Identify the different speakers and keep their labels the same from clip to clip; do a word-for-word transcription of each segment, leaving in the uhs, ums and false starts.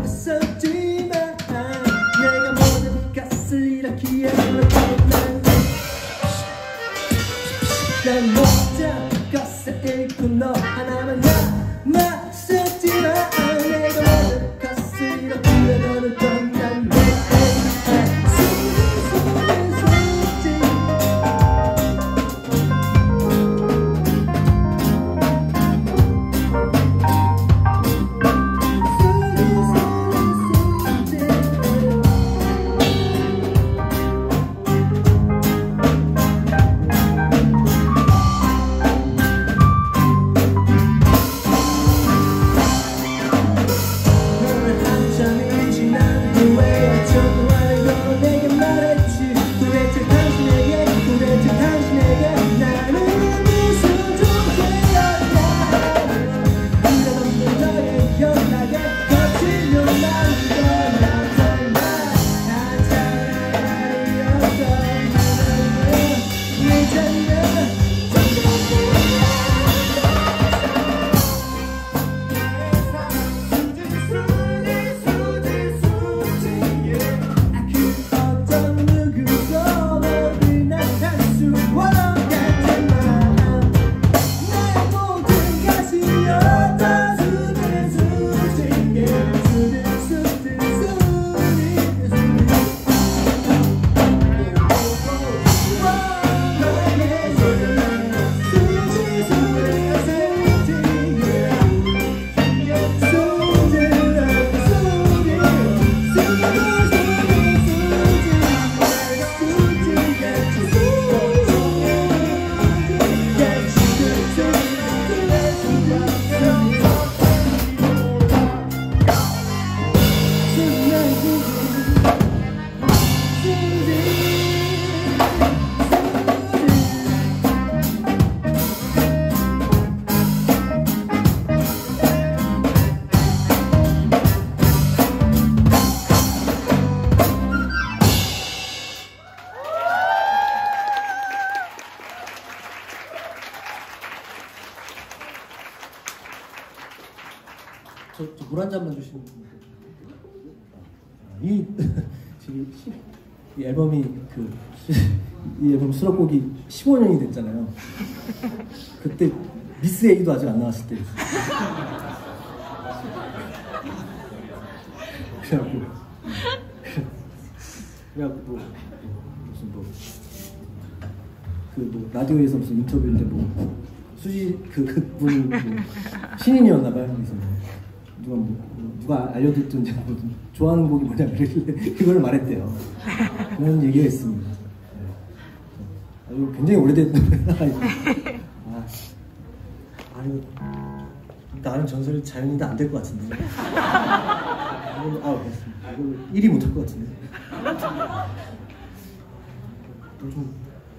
Speaker 1: 맞섰지만 내가 모든 것을 잃었기에 난 모든 것을 잃고 너 하나만 남았었지만 내가 모든 것을 잃었기에 너는 떠난대. 물 한 잔만 주시면 이 지금 이 앨범이 그 이 앨범 수록곡이 십오 년이 됐잖아요. 그때 미스 A도 아직 안 나왔을 때. 그래갖고 그래갖고 뭐 무슨 뭐 그 뭐 라디오에서 무슨 인터뷰인데 뭐 수지 그 그분이 뭐 신인이었나봐요. 그래서 뭐 누가 뭐 누가 알려줬든지 뭐 좋아하는 곡이 뭐냐 그러길래 그걸 말했대요. 그런 얘기가 있습니다. 네. 아주 굉장히 오래된 노래라. 아, 아니 나는 전설이 자연이다 안 될 것 같은데. 아, 그렇습니다. 이걸 일 위 못할 것 같은데. 좀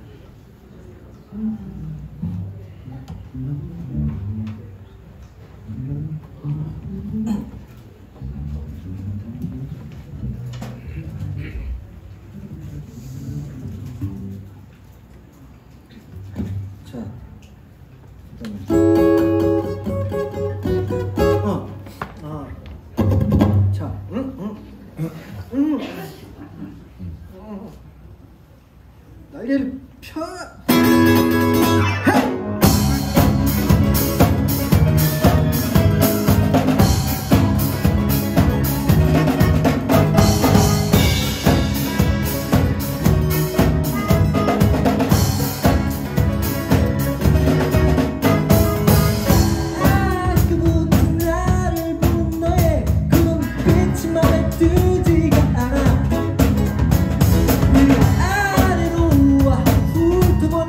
Speaker 1: 자, 어, 아, 자, 응, 응, 응, 응, 날개를 펴. 아래로 와 훑어보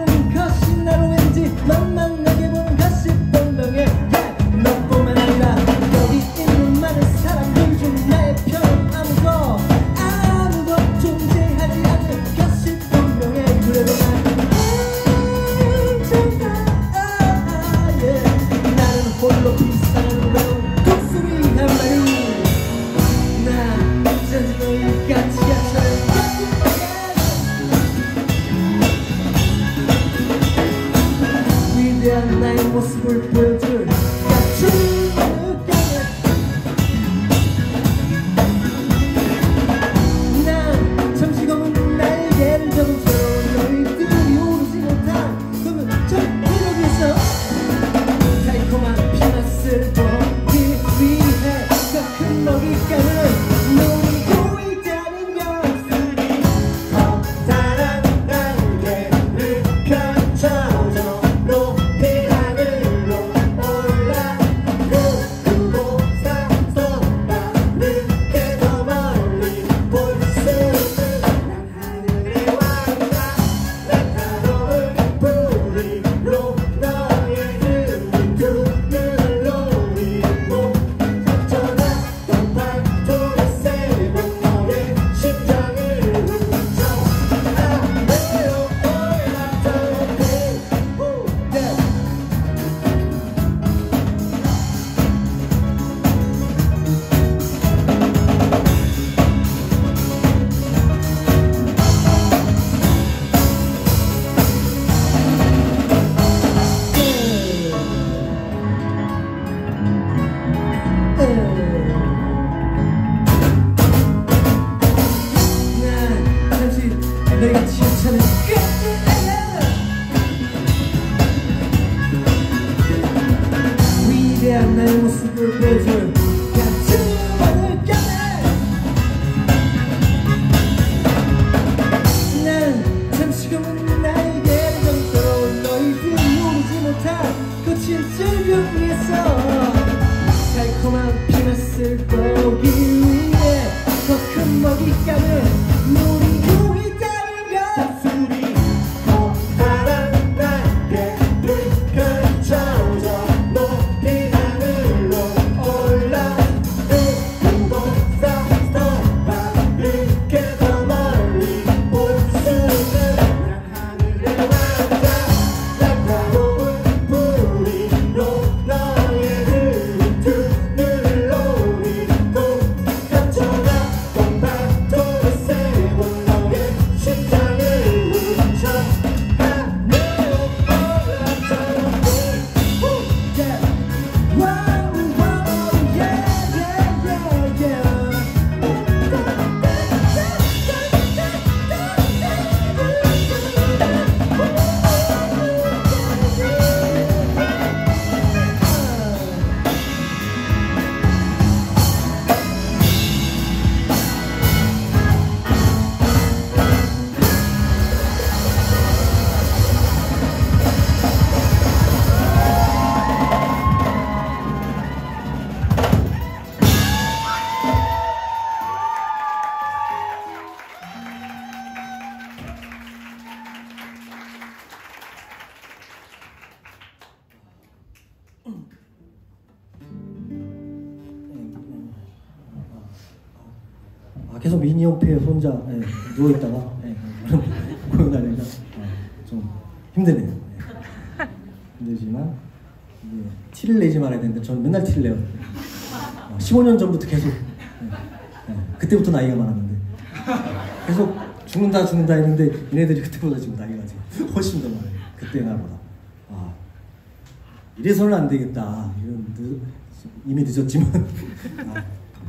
Speaker 1: 아, 계속 미니홈피에 혼자 예, 누워있다가 예, 공연하니까 아, 좀 힘드네요. 예. 힘들지만 이제 티를 내지 말아야 되는데 저는 맨날 티를 내요. 어, 십오 년 전부터 계속 예, 예, 그때부터 나이가 많았는데 계속 죽는다 죽는다 했는데 얘네들이 그때보다 지금 나이가 지금 훨씬 더 많아요. 그때 나보다. 아, 이래서는 안 되겠다. 이런 늦, 이미 늦었지만. 아.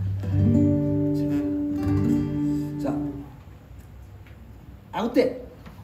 Speaker 1: 자, 아웃대.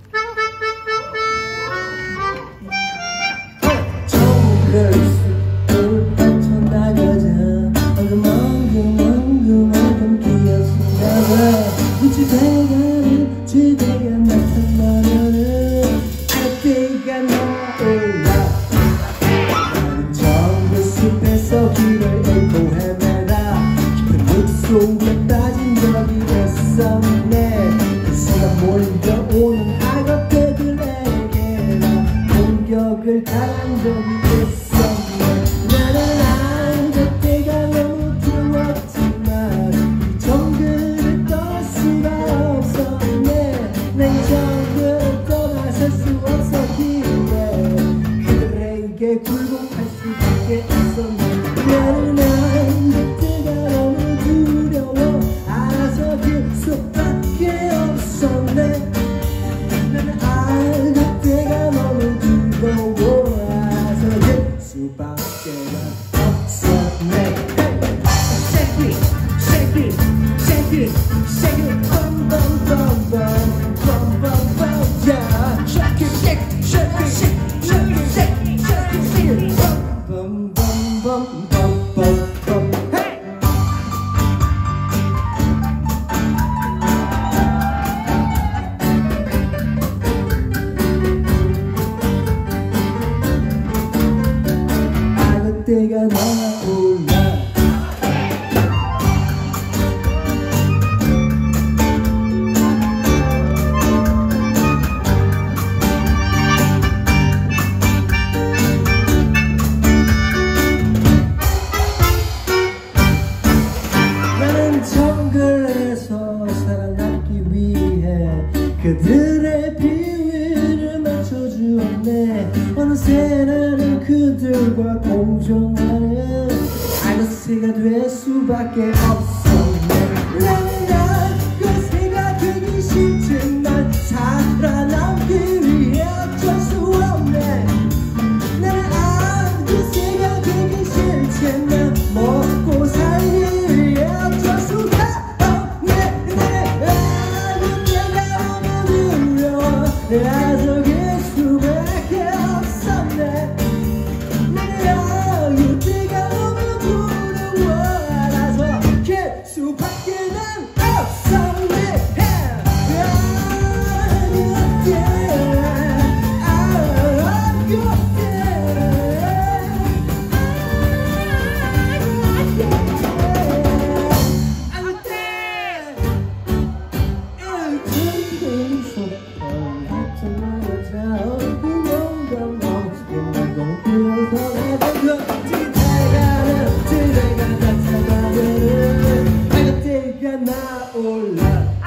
Speaker 1: 정글 숲을 헤쳐나가자. 방금 방금 방금 방금 기었었나봐. 지대가 지대가 나타나면은 아웃대가 나올라. 나는 정글 숲에서 길을 잃고 헤매다 깊은 물속에 빠진 적이 있었네. 그 순간 몰려오는 악어떼들에게 나 공격을 당한 적이 있었네. 나는 악어떼가 너무 두려웠지만 이 정글을 떠날 수가 없었네. 난 정글을 떠나설 수 없었기에 그들에게 굴복할 수밖에 없었네. 나는 악어떼가 너무 두려워 알아서 길 수밖에 없었네. 나는 악어떼가 너무 두려워 알아서 길 수밖에 없었네. Shake it, shake it, shake it, shake it, bum bum bum bum, bum bum bum, yeah. Shake it, shake it, shake it, shake it, shake it, shake it, shake it, bum bum bum bum bum bum, hey. 악어떼가 날아올라. 나는 정글에서 살아남기 위해 그들의 비위를 맞춰주었네. 어느새 나는 그들과 공존하는 악어새가 될 수밖에 없었네. 나는 악어새가 되기 싫지만 살아남기 위해 어쩔 수 없네. 나는 악어새가 되기 싫지만 먹고 살기 위해 어쩔 수가 없네. 나는 악어새가 너무 두려워 나서길 수밖에 없었네. 나는 악어새가 너무 두려워 알아서 길 수밖에 난 없었네. 지대가 나타나면은 악어떼가 나올라.